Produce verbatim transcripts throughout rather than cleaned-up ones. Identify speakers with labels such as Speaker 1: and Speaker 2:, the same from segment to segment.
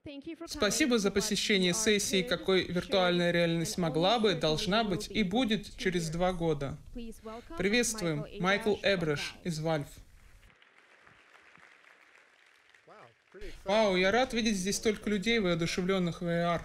Speaker 1: Спасибо за посещение сессии «Какой виртуальная реальность могла бы, должна быть и будет через два года». Приветствуем, Майкл Эбреш из Valve. Вау, я рад видеть здесь столько людей, воодушевленных в ви ар.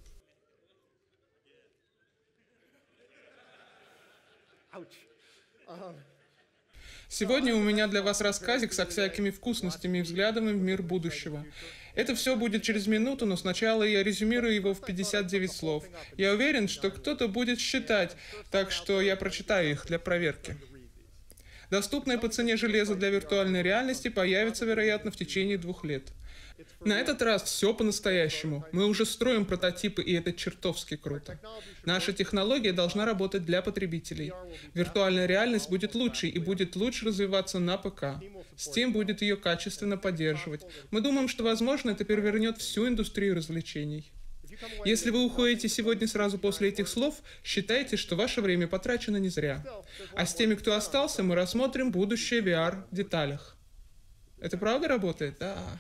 Speaker 1: Сегодня у меня для вас рассказик со всякими вкусностями и взглядами в мир будущего. Это все будет через минуту, но сначала я резюмирую его в пятьдесят девять слов. Я уверен, что кто-то будет считать, так что я прочитаю их для проверки. Доступное по цене железо для виртуальной реальности появится, вероятно, в течение двух лет. На этот раз все по-настоящему. Мы уже строим прототипы, и это чертовски круто. Наша технология должна работать для потребителей. Виртуальная реальность будет лучше и будет лучше развиваться на ПК. Steam будет ее качественно поддерживать. Мы думаем, что, возможно, это перевернет всю индустрию развлечений. Если вы уходите сегодня сразу после этих слов, считайте, что ваше время потрачено не зря. А с теми, кто остался, мы рассмотрим будущее ви ар в деталях. Это правда работает? Да.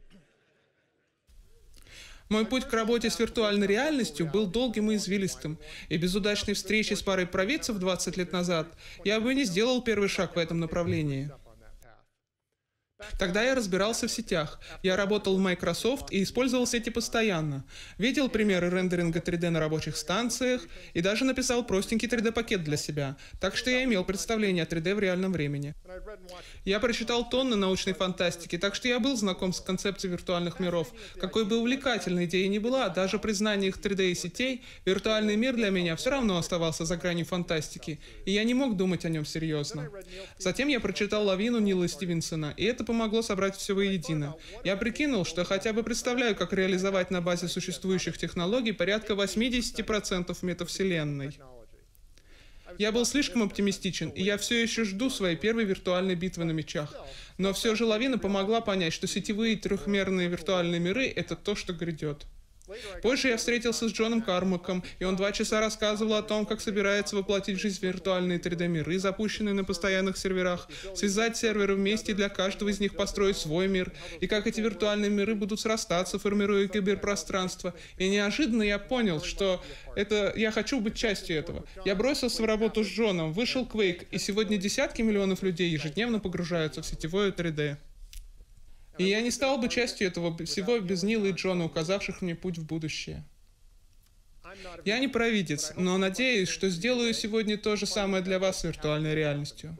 Speaker 1: Мой путь к работе с виртуальной реальностью был долгим и извилистым, и без удачной встречи с парой провидцев двадцать лет назад я бы не сделал первый шаг в этом направлении. Тогда я разбирался в сетях. Я работал в Microsoft и использовал сети постоянно. Видел примеры рендеринга три дэ на рабочих станциях и даже написал простенький три дэ-пакет для себя. Так что я имел представление о три дэ в реальном времени. Я прочитал тонны научной фантастики, так что я был знаком с концепцией виртуальных миров. Какой бы увлекательной идея ни была, даже при знаниях три дэ и сетей, виртуальный мир для меня все равно оставался за гранью фантастики, и я не мог думать о нем серьезно. Затем я прочитал «Лавину» Нила Стивенсона, и это помогло собрать все воедино. Я прикинул, что хотя бы представляю, как реализовать на базе существующих технологий порядка восемьдесят процентов метавселенной. Я был слишком оптимистичен, и я все еще жду своей первой виртуальной битвы на мечах. Но все же «Лавина» помогла понять, что сетевые трехмерные виртуальные миры — это то, что грядет. Позже я встретился с Джоном Кармаком, и он два часа рассказывал о том, как собирается воплотить в жизнь виртуальные три дэ-миры, запущенные на постоянных серверах, связать серверы вместе и для каждого из них построить свой мир, и как эти виртуальные миры будут срастаться, формируя киберпространство. И неожиданно я понял, что это я хочу быть частью этого. Я бросился в работу с Джоном, вышел Quake, и сегодня десятки миллионов людей ежедневно погружаются в сетевое три дэ. И я не стал бы частью этого всего без Нила и Джона, указавших мне путь в будущее. Я не провидец, но надеюсь, что сделаю сегодня то же самое для вас с виртуальной реальностью.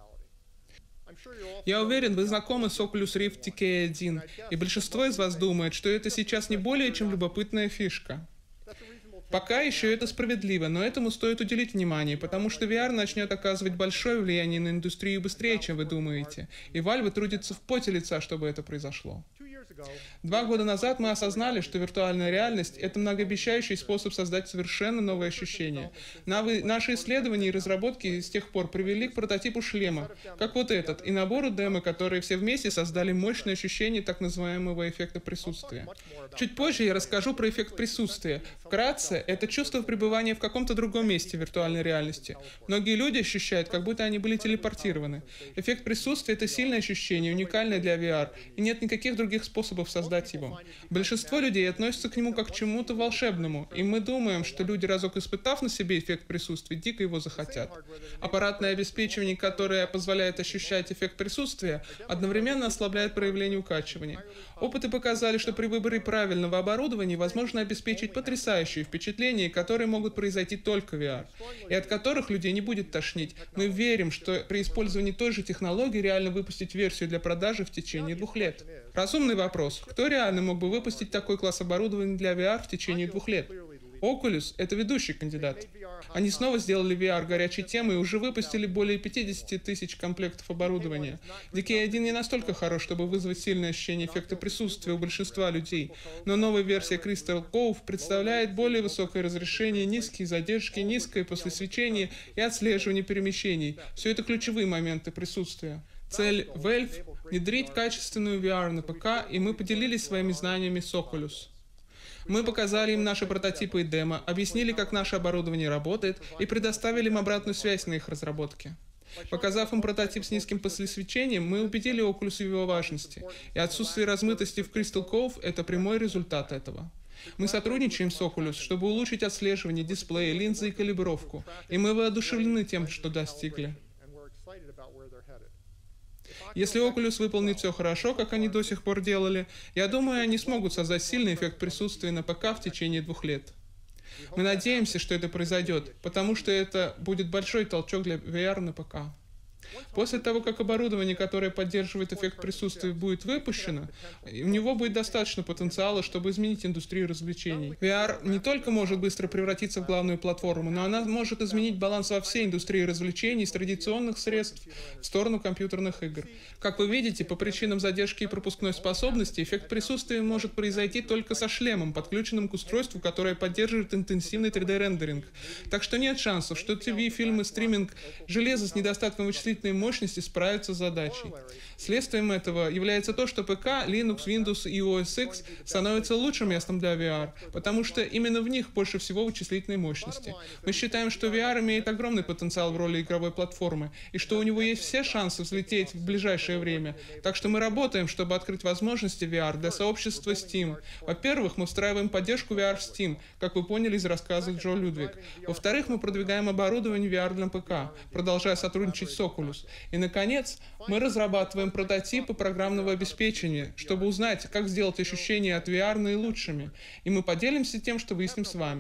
Speaker 1: Я уверен, вы знакомы с Oculus Rift ти кей один, и большинство из вас думает, что это сейчас не более чем любопытная фишка. Пока еще это справедливо, но этому стоит уделить внимание, потому что ви ар начнет оказывать большое влияние на индустрию быстрее, чем вы думаете, и Valve трудится в поте лица, чтобы это произошло. Два года назад мы осознали, что виртуальная реальность — это многообещающий способ создать совершенно новые ощущения. Наши исследования и разработки с тех пор привели к прототипу шлема, как вот этот, и набору демо, которые все вместе создали мощное ощущение так называемого эффекта присутствия. Чуть позже я расскажу про эффект присутствия. Вкратце, это чувство пребывания в каком-то другом месте виртуальной реальности. Многие люди ощущают, как будто они были телепортированы. Эффект присутствия — это сильное ощущение, уникальное для ви ар, и нет никаких других способов создать его. Большинство людей относятся к нему как к чему-то волшебному, и мы думаем, что люди, разок испытав на себе эффект присутствия, дико его захотят. Аппаратное обеспечивание, которое позволяет ощущать эффект присутствия, одновременно ослабляет проявление укачивания. Опыты показали, что при выборе правильного оборудования возможно обеспечить потрясающие впечатления, которые могут произойти только в ви ар, и от которых людей не будет тошнить. Мы верим, что при использовании той же технологии реально выпустить версию для продажи в течение двух лет. Разумный вопрос. Кто реально мог бы выпустить такой класс оборудования для ви ар в течение двух лет? Oculus — это ведущий кандидат. Они снова сделали ви ар горячей темой и уже выпустили более пятидесяти тысяч комплектов оборудования. ди кей один не настолько хорош, чтобы вызвать сильное ощущение эффекта присутствия у большинства людей, но новая версия Crystal Cove представляет более высокое разрешение, низкие задержки, низкое после свечения и отслеживание перемещений. Все это ключевые моменты присутствия. Цель Valve — внедрить качественную ви ар на ПК, и мы поделились своими знаниями с Oculus. Мы показали им наши прототипы и демо, объяснили, как наше оборудование работает, и предоставили им обратную связь на их разработке. Показав им прототип с низким послесвечением, мы убедили Oculus в его важности, и отсутствие размытости в Crystal Cove — это прямой результат этого. Мы сотрудничаем с Oculus, чтобы улучшить отслеживание дисплея, линзы и калибровку, и мы воодушевлены тем, что достигли. Если Oculus выполнит все хорошо, как они до сих пор делали, я думаю, они смогут создать сильный эффект присутствия на ПК в течение двух лет. Мы надеемся, что это произойдет, потому что это будет большой толчок для ви ар на ПК. После того, как оборудование, которое поддерживает эффект присутствия, будет выпущено, у него будет достаточно потенциала, чтобы изменить индустрию развлечений. ви ар не только может быстро превратиться в главную платформу, но она может изменить баланс во всей индустрии развлечений с традиционных средств в сторону компьютерных игр. Как вы видите, по причинам задержки и пропускной способности, эффект присутствия может произойти только со шлемом, подключенным к устройству, которое поддерживает интенсивный три дэ рендеринг. Так что нет шансов, что ТВ, фильмы, стриминг, железо с недостатком вычислительной мощности справятся с задачей. Следствием этого является то, что ПК, Linux, Windows и о эс икс становятся лучшим местом для ви ар, потому что именно в них больше всего вычислительной мощности. Мы считаем, что ви ар имеет огромный потенциал в роли игровой платформы, и что у него есть все шансы взлететь в ближайшее время. Так что мы работаем, чтобы открыть возможности ви ар для сообщества Steam. Во-первых, мы встраиваем поддержку ви ар в Steam, как вы поняли из рассказа Джо Людвиг. Во-вторых, мы продвигаем оборудование ви ар для ПК, продолжая сотрудничать с Oculus. И, наконец, мы разрабатываем прототипы программного обеспечения, чтобы узнать, как сделать ощущения от ви ар наилучшими. И мы поделимся тем, что выясним с вами.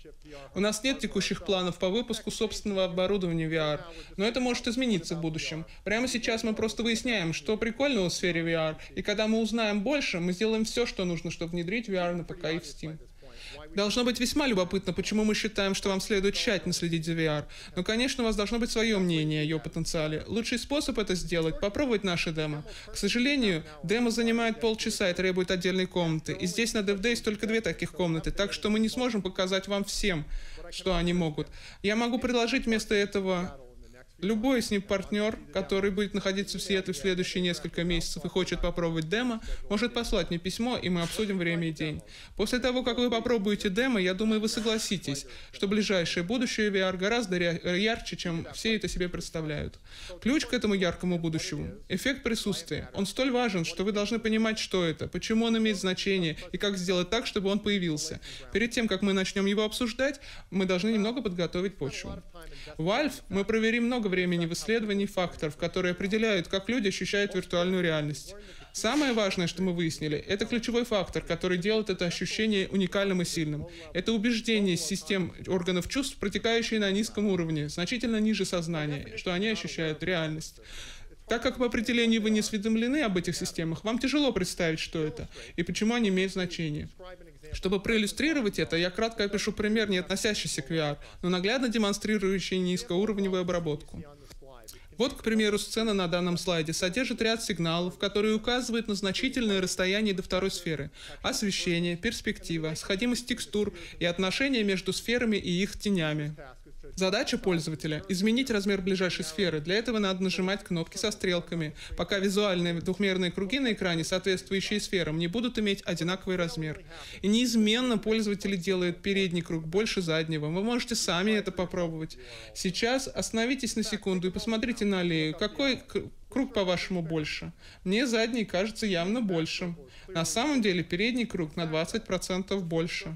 Speaker 1: У нас нет текущих планов по выпуску собственного оборудования ви ар, но это может измениться в будущем. Прямо сейчас мы просто выясняем, что прикольного в сфере ви ар, и когда мы узнаем больше, мы сделаем все, что нужно, чтобы внедрить ви ар на ПК и в Steam. Должно быть весьма любопытно, почему мы считаем, что вам следует тщательно следить за ви ар. Но, конечно, у вас должно быть свое мнение о ее потенциале. Лучший способ это сделать — попробовать наши демо. К сожалению, демо занимает полчаса и требует отдельной комнаты. И здесь на DevDays только две таких комнаты, так что мы не сможем показать вам всем, что они могут. Я могу предложить вместо этого... Любой из них партнер, который будет находиться в Сиэтле в следующие несколько месяцев и хочет попробовать демо, может послать мне письмо, и мы обсудим время и день. После того, как вы попробуете демо, я думаю, вы согласитесь, что ближайшее будущее ви ар гораздо ярче, чем все это себе представляют. Ключ к этому яркому будущему — эффект присутствия. Он столь важен, что вы должны понимать, что это, почему он имеет значение и как сделать так, чтобы он появился. Перед тем, как мы начнем его обсуждать, мы должны немного подготовить почву. В Valve мы проверим много времени в исследовании факторов, которые определяют, как люди ощущают виртуальную реальность. Самое важное, что мы выяснили, это ключевой фактор, который делает это ощущение уникальным и сильным. Это убеждение из систем органов чувств, протекающие на низком уровне, значительно ниже сознания, что они ощущают реальность. Так как по определению вы не осведомлены об этих системах, вам тяжело представить, что это и почему они имеют значение. Чтобы проиллюстрировать это, я кратко опишу пример, не относящийся к ви ар, но наглядно демонстрирующий низкоуровневую обработку. Вот, к примеру, сцена на данном слайде содержит ряд сигналов, которые указывают на значительное расстояние до второй сферы: освещение, перспектива, сходимость текстур и отношения между сферами и их тенями. Задача пользователя — изменить размер ближайшей сферы. Для этого надо нажимать кнопки со стрелками, пока визуальные двухмерные круги на экране, соответствующие сферам, не будут иметь одинаковый размер. И неизменно пользователи делают передний круг больше заднего. Вы можете сами это попробовать. Сейчас остановитесь на секунду и посмотрите на аллею. Какой круг, по-вашему, больше? Мне задний кажется явно большим. На самом деле передний круг на двадцать процентов больше.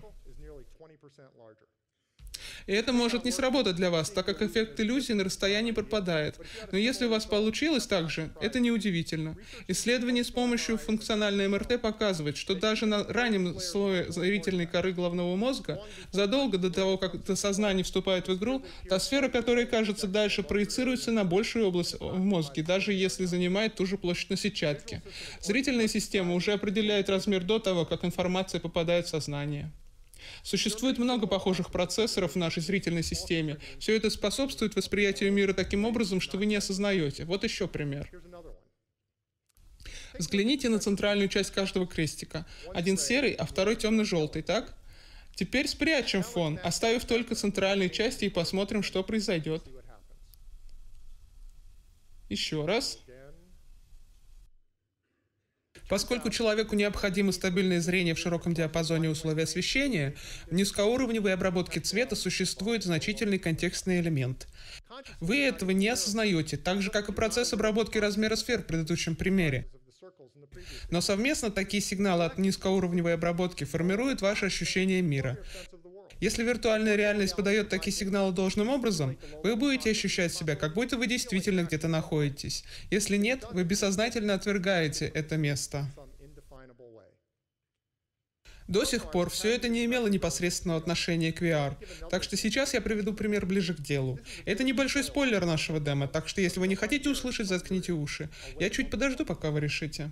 Speaker 1: И это может не сработать для вас, так как эффект иллюзии на расстоянии пропадает. Но если у вас получилось так же, это неудивительно. Исследование с помощью функциональной эм эр тэ показывает, что даже на раннем слое зрительной коры головного мозга, задолго до того, как это сознание вступает в игру, та сфера, которая кажется дальше, проецируется на большую область в мозге, даже если занимает ту же площадь на сетчатке. Зрительная система уже определяет размер до того, как информация попадает в сознание. Существует много похожих процессоров в нашей зрительной системе. Все это способствует восприятию мира таким образом, что вы не осознаете. Вот еще пример. Взгляните на центральную часть каждого крестика. Один серый, а второй темно-желтый, так? Теперь спрячем фон, оставив только центральные части, и посмотрим, что произойдет. Еще раз. Поскольку человеку необходимо стабильное зрение в широком диапазоне условий освещения, в низкоуровневой обработке цвета существует значительный контекстный элемент. Вы этого не осознаете, так же, как и процесс обработки размера сфер в предыдущем примере. Но совместно такие сигналы от низкоуровневой обработки формируют ваше ощущение мира. Если виртуальная реальность подает такие сигналы должным образом, вы будете ощущать себя, как будто вы действительно где-то находитесь. Если нет, вы бессознательно отвергаете это место. До сих пор все это не имело непосредственного отношения к ви ар, так что сейчас я приведу пример ближе к делу. Это небольшой спойлер нашего демо, так что если вы не хотите услышать, заткните уши. Я чуть подожду, пока вы решите.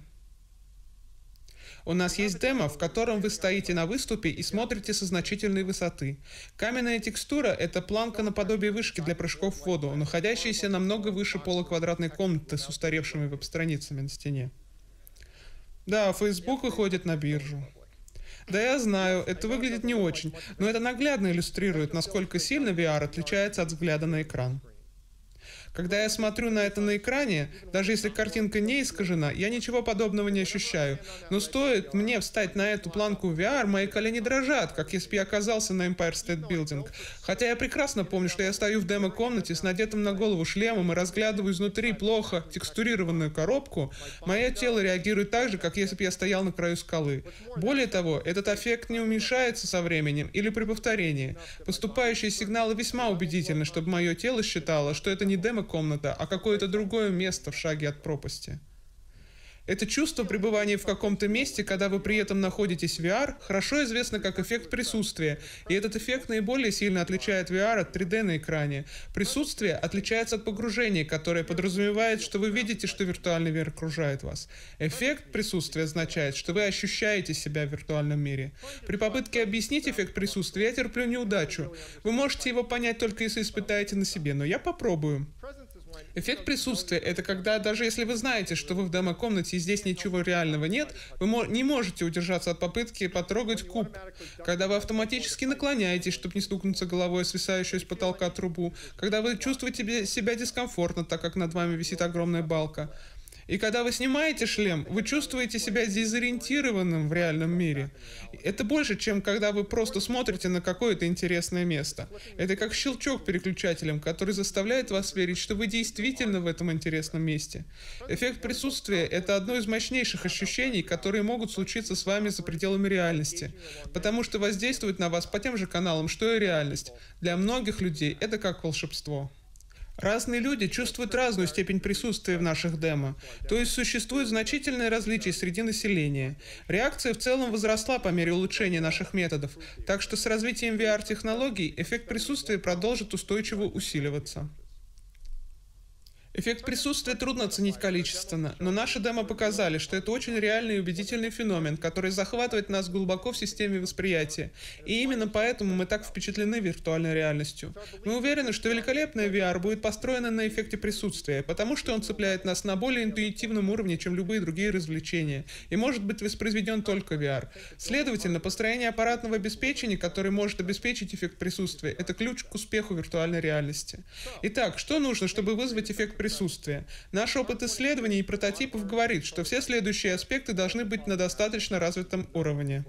Speaker 1: У нас есть демо, в котором вы стоите на выступе и смотрите со значительной высоты. Каменная текстура — это планка наподобие вышки для прыжков в воду, находящаяся намного выше пола квадратной комнаты с устаревшими веб-страницами на стене. Да, Facebook выходит на биржу. Да, я знаю, это выглядит не очень, но это наглядно иллюстрирует, насколько сильно ви ар отличается от взгляда на экран. Когда я смотрю на это на экране, даже если картинка не искажена, я ничего подобного не ощущаю. Но стоит мне встать на эту планку ви ар, мои колени дрожат, как если бы я оказался на Empire State Building. Хотя я прекрасно помню, что я стою в демо-комнате с надетым на голову шлемом и разглядываю изнутри плохо текстурированную коробку, мое тело реагирует так же, как если бы я стоял на краю скалы. Более того, этот эффект не уменьшается со временем или при повторении. Поступающие сигналы весьма убедительны, чтобы мое тело считало, что это не демо комната, а какое-то другое место в шаге от пропасти. Это чувство пребывания в каком-то месте, когда вы при этом находитесь в ви ар, хорошо известно как эффект присутствия, и этот эффект наиболее сильно отличает ви ар от три дэ на экране. Присутствие отличается от погружения, которое подразумевает, что вы видите, что виртуальный мир окружает вас. Эффект присутствия означает, что вы ощущаете себя в виртуальном мире. При попытке объяснить эффект присутствия я терплю неудачу. Вы можете его понять только если испытаете на себе, но я попробую. Эффект присутствия — это когда, даже если вы знаете, что вы в демо-комнате и здесь ничего реального нет, вы мо- не можете удержаться от попытки потрогать куб. Когда вы автоматически наклоняетесь, чтобы не стукнуться головой о свисающую с потолка трубу. Когда вы чувствуете себя дискомфортно, так как над вами висит огромная балка. И когда вы снимаете шлем, вы чувствуете себя дезориентированным в реальном мире. Это больше, чем когда вы просто смотрите на какое-то интересное место. Это как щелчок переключателем, который заставляет вас верить, что вы действительно в этом интересном месте. Эффект присутствия — это одно из мощнейших ощущений, которые могут случиться с вами за пределами реальности, потому что воздействует на вас по тем же каналам, что и реальность. Для многих людей это как волшебство. Разные люди чувствуют разную степень присутствия в наших демо, то есть существует значительное различие среди населения. Реакция в целом возросла по мере улучшения наших методов, так что с развитием ви ар-технологий эффект присутствия продолжит устойчиво усиливаться. Эффект присутствия трудно оценить количественно, но наши демо показали, что это очень реальный и убедительный феномен, который захватывает нас глубоко в системе восприятия. И именно поэтому мы так впечатлены виртуальной реальностью. Мы уверены, что великолепная ви ар будет построена на эффекте присутствия, потому что он цепляет нас на более интуитивном уровне, чем любые другие развлечения, и может быть воспроизведен только ви ар. Следовательно, построение аппаратного обеспечения, которое может обеспечить эффект присутствия, это ключ к успеху виртуальной реальности. Итак, что нужно, чтобы вызвать эффект присутствия? Наш опыт исследований и прототипов говорит, что все следующие аспекты должны быть на достаточно развитом уровне.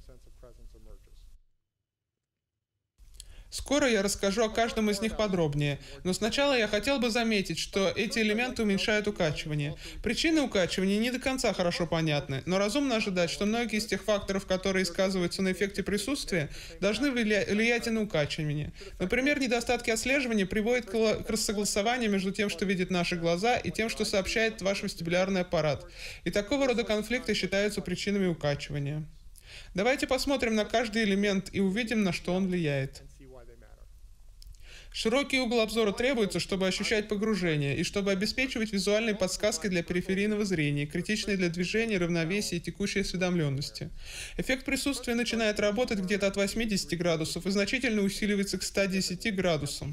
Speaker 1: Скоро я расскажу о каждом из них подробнее, но сначала я хотел бы заметить, что эти элементы уменьшают укачивание. Причины укачивания не до конца хорошо понятны, но разумно ожидать, что многие из тех факторов, которые сказываются на эффекте присутствия, должны влиять и на укачивание. Например, недостатки отслеживания приводят к рассогласованию между тем, что видят наши глаза, и тем, что сообщает ваш вестибулярный аппарат. И такого рода конфликты считаются причинами укачивания. Давайте посмотрим на каждый элемент и увидим, на что он влияет. Широкий угол обзора требуется, чтобы ощущать погружение и чтобы обеспечивать визуальные подсказки для периферийного зрения, критичные для движения, равновесия и текущей осведомленности. Эффект присутствия начинает работать где-то от восьмидесяти градусов и значительно усиливается к ста десяти градусам.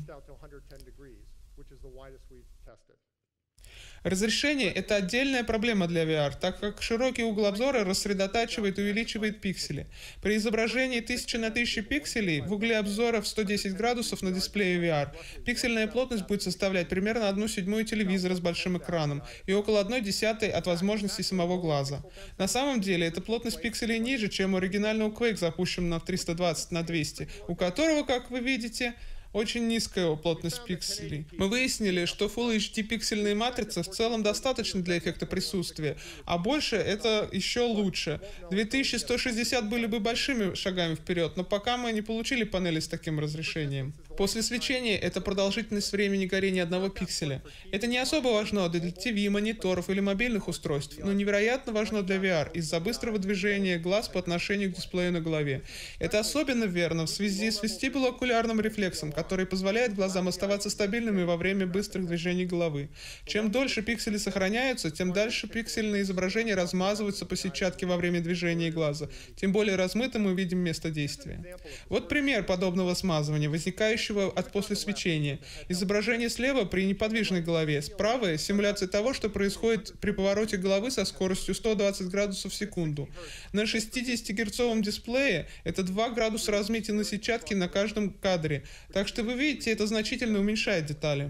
Speaker 1: Разрешение — это отдельная проблема для ви ар, так как широкий угол обзора рассредотачивает и увеличивает пиксели. При изображении тысяча на тысячу пикселей в угле обзора в сто десять градусов на дисплее ви ар пиксельная плотность будет составлять примерно одну седьмую телевизора с большим экраном и около одной десятой от возможностей самого глаза. На самом деле, эта плотность пикселей ниже, чем у оригинального Quake, запущенного в триста двадцать на двести, у которого, как вы видите, очень низкая плотность пикселей. Мы выяснили, что Full эйч ди пиксельные матрицы в целом достаточно для эффекта присутствия, а больше это еще лучше. две тысячи сто шестьдесят были бы большими шагами вперед, но пока мы не получили панели с таким разрешением. После свечения это продолжительность времени горения одного пикселя. Это не особо важно для ТВ, мониторов или мобильных устройств, но невероятно важно для ви ар из-за быстрого движения глаз по отношению к дисплею на голове. Это особенно верно в связи с вестибулоокулярным рефлексом, который позволяет глазам оставаться стабильными во время быстрых движений головы. Чем дольше пиксели сохраняются, тем дальше пиксельные изображения размазываются по сетчатке во время движения глаза, тем более размытым мы видим место действия. Вот пример подобного смазывания, возникающего от после свечения. Изображение слева при неподвижной голове, справа симуляция того, что происходит при повороте головы со скоростью сто двадцать градусов в секунду. На шестидесятигерцовом дисплее это два градуса размытия на сетчатке на каждом кадре, так что вы видите, это значительно уменьшает детали.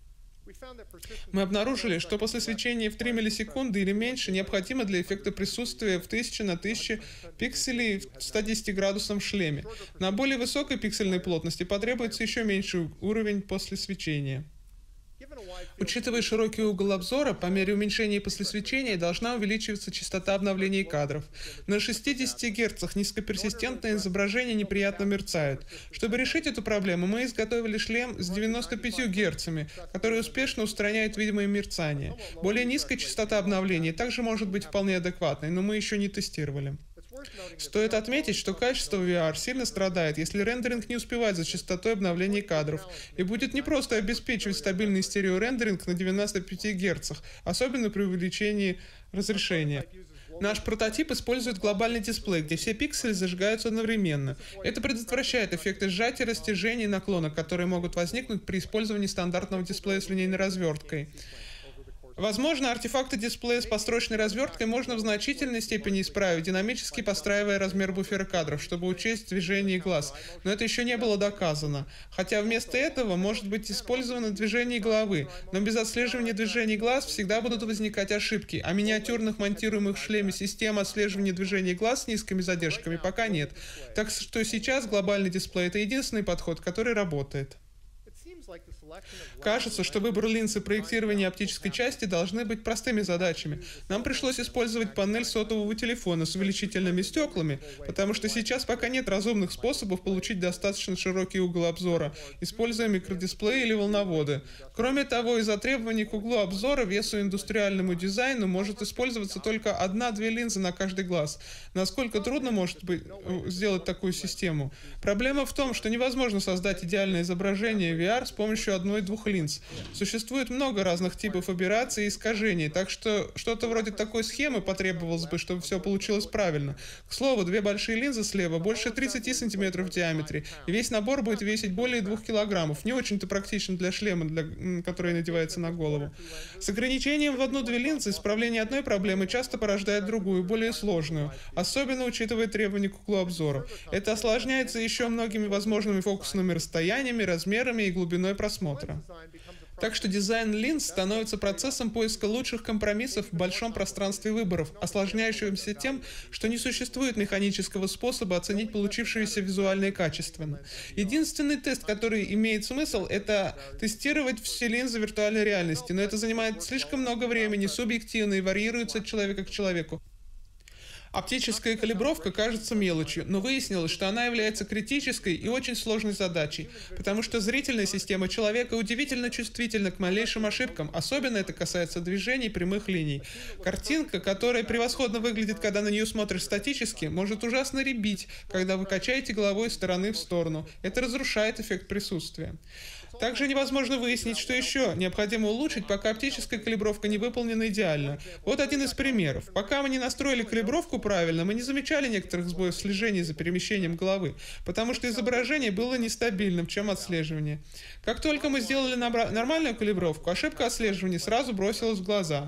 Speaker 1: Мы обнаружили, что после свечения в три миллисекунды или меньше необходимо для эффекта присутствия в тысячу на тысячу пикселей в ста десяти градусном шлеме. На более высокой пиксельной плотности потребуется еще меньший уровень после свечения. Учитывая широкий угол обзора, по мере уменьшения после свечения должна увеличиваться частота обновления кадров. На шестидесяти герцах низкоперсистентные изображения неприятно мерцают. Чтобы решить эту проблему, мы изготовили шлем с девяноста пятью герцами, который успешно устраняет видимое мерцание. Более низкая частота обновления также может быть вполне адекватной, но мы еще не тестировали. Стоит отметить, что качество ви ар сильно страдает, если рендеринг не успевает за частотой обновления кадров, и будет непросто обеспечивать стабильный стереорендеринг на девяноста пяти герцах, особенно при увеличении разрешения. Наш прототип использует глобальный дисплей, где все пиксели зажигаются одновременно. Это предотвращает эффекты сжатия, растяжения и наклона, которые могут возникнуть при использовании стандартного дисплея с линейной разверткой. Возможно, артефакты дисплея с построчной разверткой можно в значительной степени исправить, динамически подстраивая размер буфера кадров, чтобы учесть движение глаз, но это еще не было доказано. Хотя вместо этого может быть использовано движение головы, но без отслеживания движений глаз всегда будут возникать ошибки, а миниатюрных монтируемых в шлеме систем отслеживания движений глаз с низкими задержками пока нет. Так что сейчас глобальный дисплей — это единственный подход, который работает. Кажется, что выбор линз и проектирование оптической части должны быть простыми задачами. Нам пришлось использовать панель сотового телефона с увеличительными стеклами, потому что сейчас пока нет разумных способов получить достаточно широкий угол обзора, используя микродисплей или волноводы. Кроме того, из-за требований к углу обзора, весу и индустриальному дизайну может использоваться только одна-две линзы на каждый глаз. Насколько трудно может быть сделать такую систему? Проблема в том, что невозможно создать идеальное изображение ви ар с помощью одной-двух линз. Существует много разных типов аберраций и искажений, так что что-то вроде такой схемы потребовалось бы, чтобы все получилось правильно. К слову, две большие линзы слева больше тридцати сантиметров в диаметре, и весь набор будет весить более двух килограммов. Не очень-то практично для шлема, для, который надевается на голову. С ограничением в одну-две линзы исправление одной проблемы часто порождает другую, более сложную, особенно учитывая требования к углу обзора. Это осложняется еще многими возможными фокусными расстояниями, размерами и глубиной просмотра. Так что дизайн линз становится процессом поиска лучших компромиссов в большом пространстве выборов, осложняющимся тем, что не существует механического способа оценить получившееся визуальное качество. Единственный тест, который имеет смысл, это тестировать все линзы виртуальной реальности, но это занимает слишком много времени, субъективно и варьируется от человека к человеку. Оптическая калибровка кажется мелочью, но выяснилось, что она является критической и очень сложной задачей, потому что зрительная система человека удивительно чувствительна к малейшим ошибкам, особенно это касается движений прямых линий. Картинка, которая превосходно выглядит, когда на нее смотришь статически, может ужасно рябить, когда вы качаете головой из стороны в сторону. Это разрушает эффект присутствия. Также невозможно выяснить, что еще необходимо улучшить, пока оптическая калибровка не выполнена идеально. Вот один из примеров. Пока мы не настроили калибровку правильно, мы не замечали некоторых сбоев слежения за перемещением головы, потому что изображение было нестабильным, чем отслеживание. Как только мы сделали нормальную калибровку, ошибка отслеживания сразу бросилась в глаза.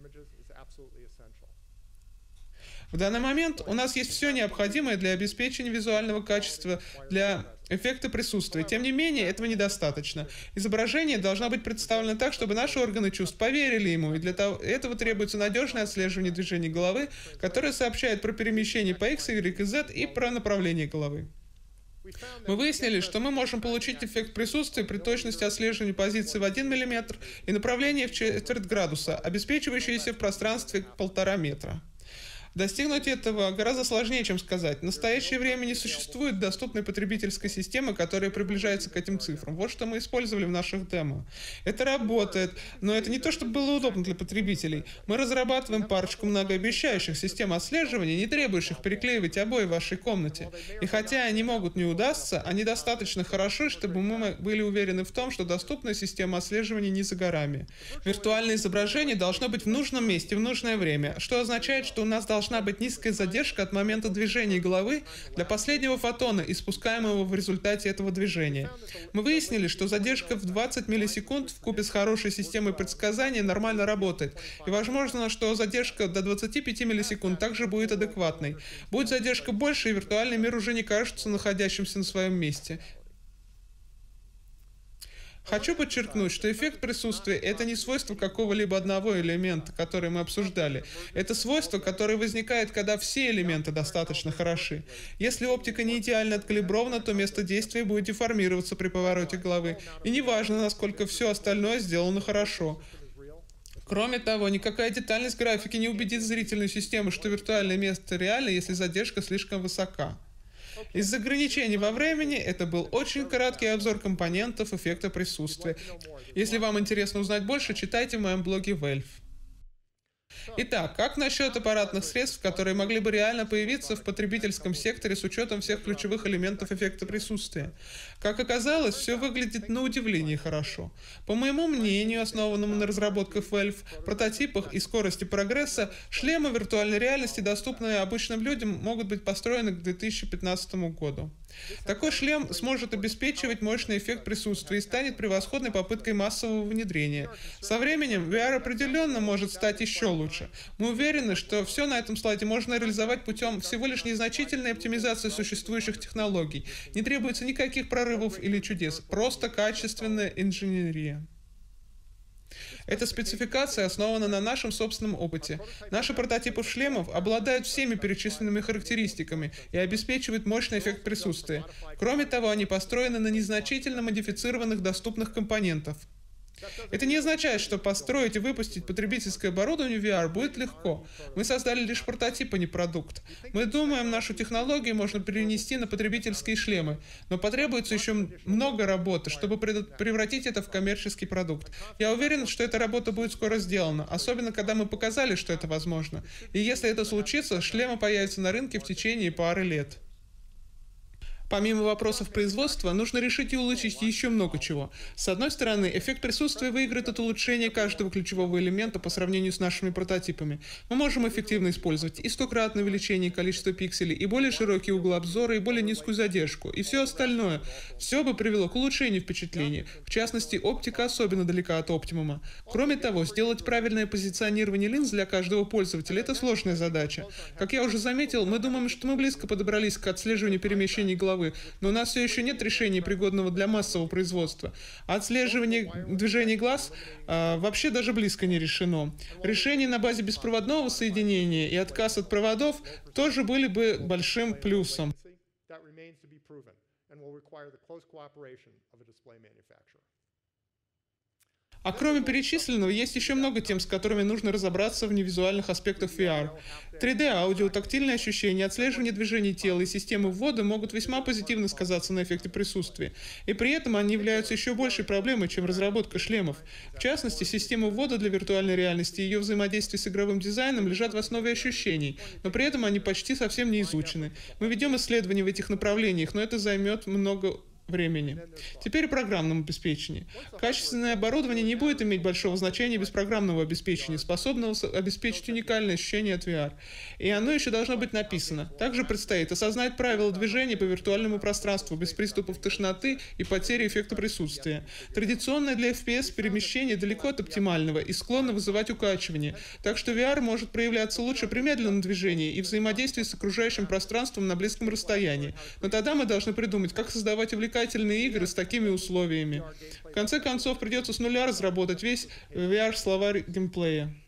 Speaker 1: В данный момент у нас есть все необходимое для обеспечения визуального качества, для эффекта присутствия. Тем не менее, этого недостаточно. Изображение должно быть представлено так, чтобы наши органы чувств поверили ему, и для этого требуется надежное отслеживание движений головы, которое сообщает про перемещение по X, Y и Z и про направление головы. Мы выяснили, что мы можем получить эффект присутствия при точности отслеживания позиции в один миллиметр и направления в четверть градуса, обеспечивающиеся в пространстве полтора метра. Достигнуть этого гораздо сложнее, чем сказать. В настоящее время не существует доступной потребительской системы, которая приближается к этим цифрам. Вот что мы использовали в наших демо. Это работает, но это не то, чтобы было удобно для потребителей. Мы разрабатываем парочку многообещающих систем отслеживания, не требующих переклеивать обои в вашей комнате. И хотя они могут не удастся, они достаточно хороши, чтобы мы были уверены в том, что доступная система отслеживания не за горами. Виртуальное изображение должно быть в нужном месте в нужное время, что означает, что у нас должно должна быть низкая задержка от момента движения головы для последнего фотона, испускаемого в результате этого движения. Мы выяснили, что задержка в двадцать миллисекунд вкупе с хорошей системой предсказания нормально работает, и возможно, что задержка до двадцати пяти миллисекунд также будет адекватной. Будет задержка больше, и виртуальный мир уже не кажется находящимся на своем месте. Хочу подчеркнуть, что эффект присутствия — это не свойство какого-либо одного элемента, который мы обсуждали. Это свойство, которое возникает, когда все элементы достаточно хороши. Если оптика не идеально откалибрована, то место действия будет деформироваться при повороте головы. И неважно, насколько все остальное сделано хорошо. Кроме того, никакая детальность графики не убедит зрительную систему, что виртуальное место реально, если задержка слишком высока. Из-за ограничений во времени это был очень краткий обзор компонентов эффекта присутствия. Если вам интересно узнать больше, читайте в моем блоге Valve. Итак, как насчет аппаратных средств, которые могли бы реально появиться в потребительском секторе с учетом всех ключевых элементов эффекта присутствия? Как оказалось, все выглядит на удивление хорошо. По моему мнению, основанному на разработках Valve, прототипах и скорости прогресса, шлемы виртуальной реальности, доступные обычным людям, могут быть построены к две тысячи пятнадцатому году. Такой шлем сможет обеспечивать мощный эффект присутствия и станет превосходной попыткой массового внедрения. Со временем ви ар определенно может стать еще лучше. Мы уверены, что все на этом слайде можно реализовать путем всего лишь незначительной оптимизации существующих технологий. Не требуется никаких прорывов или чудес, просто качественная инженерия. Эта спецификация основана на нашем собственном опыте. Наши прототипы шлемов обладают всеми перечисленными характеристиками и обеспечивают мощный эффект присутствия. Кроме того, они построены на незначительно модифицированных доступных компонентах. Это не означает, что построить и выпустить потребительское оборудование ви ар будет легко. Мы создали лишь прототип, а не продукт. Мы думаем, нашу технологию можно перенести на потребительские шлемы, но потребуется еще много работы, чтобы превратить это в коммерческий продукт. Я уверен, что эта работа будет скоро сделана, особенно когда мы показали, что это возможно. И если это случится, шлемы появятся на рынке в течение пары лет. Помимо вопросов производства, нужно решить и улучшить еще много чего. С одной стороны, эффект присутствия выиграет от улучшения каждого ключевого элемента по сравнению с нашими прототипами. Мы можем эффективно использовать и стократное увеличение количества пикселей, и более широкий угол обзора, и более низкую задержку, и все остальное. Все бы привело к улучшению впечатления. В частности, оптика особенно далека от оптимума. Кроме того, сделать правильное позиционирование линз для каждого пользователя – это сложная задача. Как я уже заметил, мы думаем, что мы близко подобрались к отслеживанию перемещений головы, но у нас все еще нет решения, пригодного для массового производства. Отслеживание движений глаз а, вообще даже близко не решено. Решения на базе беспроводного соединения и отказ от проводов тоже были бы большим плюсом. А кроме перечисленного, есть еще много тем, с которыми нужно разобраться в невизуальных аспектах ви ар. три дэ-аудио, тактильные ощущения, отслеживание движений тела и системы ввода могут весьма позитивно сказаться на эффекте присутствия. И при этом они являются еще большей проблемой, чем разработка шлемов. В частности, система ввода для виртуальной реальности и ее взаимодействие с игровым дизайном лежат в основе ощущений, но при этом они почти совсем не изучены. Мы ведем исследования в этих направлениях, но это займет много времени. Теперь о программном обеспечении. Качественное оборудование не будет иметь большого значения без программного обеспечения, способного обеспечить уникальное ощущение от ви ар. И оно еще должно быть написано. Также предстоит осознать правила движения по виртуальному пространству без приступов тошноты и потери эффекта присутствия. Традиционное для эф пи эс перемещение далеко от оптимального и склонно вызывать укачивание, так что ви ар может проявляться лучше при медленном движении и взаимодействии с окружающим пространством на близком расстоянии. Но тогда мы должны придумать, как создавать увлекательные игры с такими условиями. В конце концов, придется с нуля разработать весь ви ар-словарь геймплея.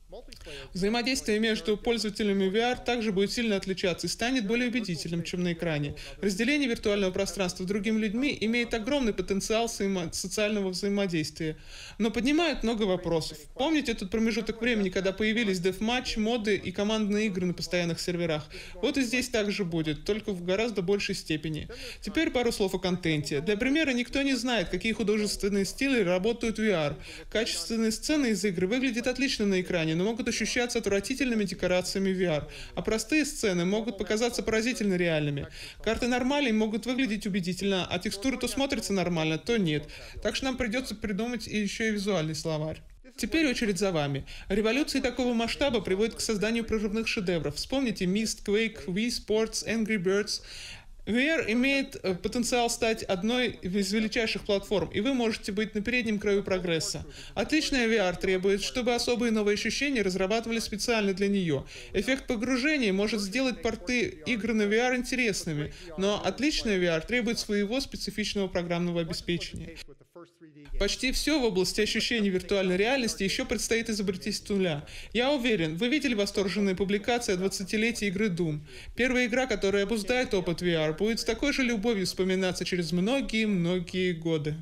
Speaker 1: Взаимодействие между пользователями ви ар также будет сильно отличаться и станет более убедительным, чем на экране. Разделение виртуального пространства с другими людьми имеет огромный потенциал социального взаимодействия, но поднимает много вопросов. Помните тот промежуток времени, когда появились дефматч, моды и командные игры на постоянных серверах? Вот и здесь также будет, только в гораздо большей степени. Теперь пару слов о контенте. Для примера, никто не знает, какие художественные стили работают в ви ар. Качественные сцены из игры выглядят отлично на экране, но могут ощущаться отвратительными декорациями ви ар, а простые сцены могут показаться поразительно реальными. Карты нормалей могут выглядеть убедительно, а текстуры то смотрятся нормально, то нет. Так что нам придется придумать еще и визуальный словарь. Теперь очередь за вами. Революции такого масштаба приводят к созданию прорывных шедевров. Вспомните Myst, Quake, Wii Sports, Angry Birds. ви ар имеет потенциал стать одной из величайших платформ, и вы можете быть на переднем краю прогресса. Отличная ви ар требует, чтобы особые новые ощущения разрабатывали специально для нее. Эффект погружения может сделать порты игр на ви ар интересными, но отличная ви ар требует своего специфичного программного обеспечения. Почти все в области ощущений виртуальной реальности еще предстоит изобретить с нуля. Я уверен, вы видели восторженные публикации о двадцатилетии игры Doom. Первая игра, которая обуздает опыт ви ар, будет с такой же любовью вспоминаться через многие-многие годы.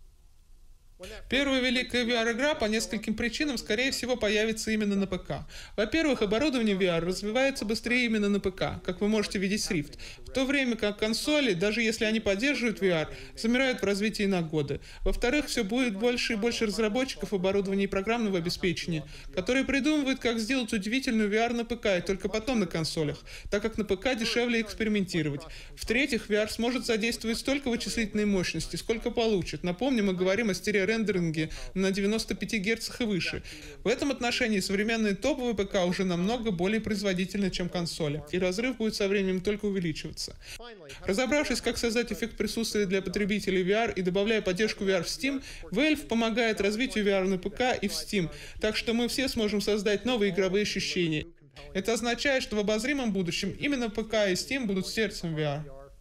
Speaker 1: Первая великая ви ар-игра по нескольким причинам, скорее всего, появится именно на ПК. Во-первых, оборудование ви ар развивается быстрее именно на ПК, как вы можете видеть с Rift, в то время как консоли, даже если они поддерживают ви ар, замирают в развитии на годы. Во-вторых, все будет больше и больше разработчиков оборудования и программного обеспечения, которые придумывают, как сделать удивительную ви ар на ПК и только потом на консолях, так как на ПК дешевле экспериментировать. В-третьих, ви ар сможет задействовать столько вычислительной мощности, сколько получит. Напомню, мы говорим о стереорендеринге на девяноста пяти герцах и выше. В этом отношении современные топовые ПК уже намного более производительны, чем консоли, и разрыв будет со временем только увеличиваться. Разобравшись, как создать эффект присутствия для потребителей ви ар и добавляя поддержку ви ар в Steam, Valve помогает развитию ви ар на ПК и в Steam, так что мы все сможем создать новые игровые ощущения. Это означает, что в обозримом будущем именно ПК и Steam будут сердцем ви ар.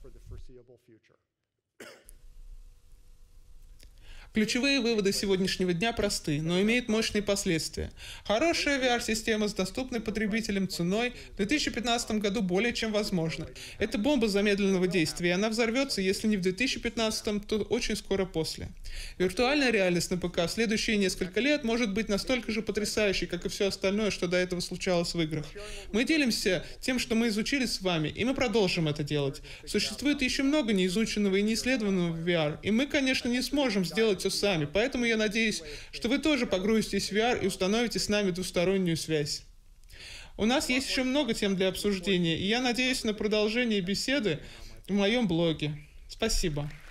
Speaker 1: Ключевые выводы сегодняшнего дня просты, но имеют мощные последствия. Хорошая ви ар-система с доступной потребителям ценой в две тысячи пятнадцатом году более чем возможна. Это бомба замедленного действия, и она взорвется, если не в две тысячи пятнадцатом, то очень скоро после. Виртуальная реальность на ПК в следующие несколько лет может быть настолько же потрясающей, как и все остальное, что до этого случалось в играх. Мы делимся тем, что мы изучили с вами, и мы продолжим это делать. Существует еще много неизученного и неисследованного в ви ар, и мы, конечно, не сможем сделать все сами, поэтому я надеюсь, что вы тоже погрузитесь в ви ар и установите с нами двустороннюю связь. У нас есть еще много тем для обсуждения, и я надеюсь на продолжение беседы в моем блоге. Спасибо.